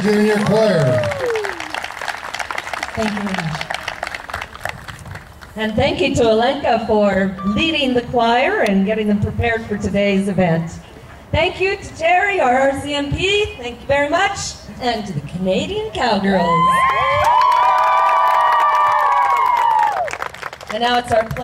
Junior Choir. Thank you very much. And thank you to Olenka for leading the choir and getting them prepared for today's event. Thank you to Terry, our RCMP. Thank you very much. And to the Canadian Cowgirls. And now it's our pleasure.